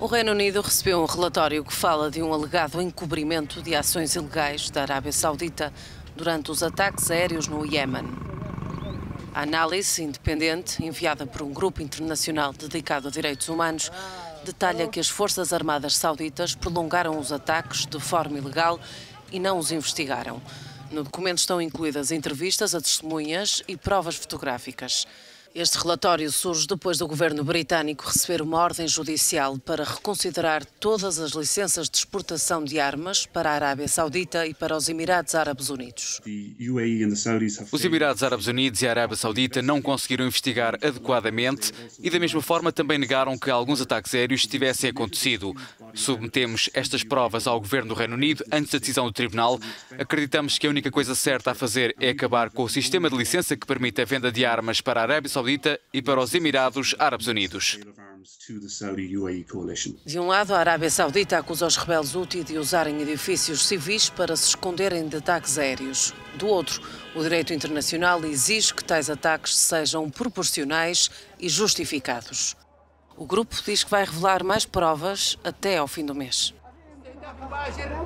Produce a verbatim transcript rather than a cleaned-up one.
O Reino Unido recebeu um relatório que fala de um alegado encobrimento de ações ilegais da Arábia Saudita durante os ataques aéreos no Iémen. A análise independente, enviada por um grupo internacional dedicado a direitos humanos, detalha que as Forças Armadas Sauditas prolongaram os ataques de forma ilegal e não os investigaram. No documento estão incluídas entrevistas a testemunhas e provas fotográficas. Este relatório surge depois do governo britânico receber uma ordem judicial para reconsiderar todas as licenças de exportação de armas para a Arábia Saudita e para os Emirados Árabes Unidos. Os Emirados Árabes Unidos e a Arábia Saudita não conseguiram investigar adequadamente e, da mesma forma, também negaram que alguns ataques aéreos tivessem acontecido. Submetemos estas provas ao governo do Reino Unido antes da decisão do tribunal. Acreditamos que a única coisa certa a fazer é acabar com o sistema de licença que permite a venda de armas para a Arábia Saudita e para os Emirados Árabes Unidos. De um lado, a Arábia Saudita acusa os rebeldes Houthi de usarem edifícios civis para se esconderem de ataques aéreos. Do outro, o direito internacional exige que tais ataques sejam proporcionais e justificados. O grupo diz que vai revelar mais provas até ao fim do mês.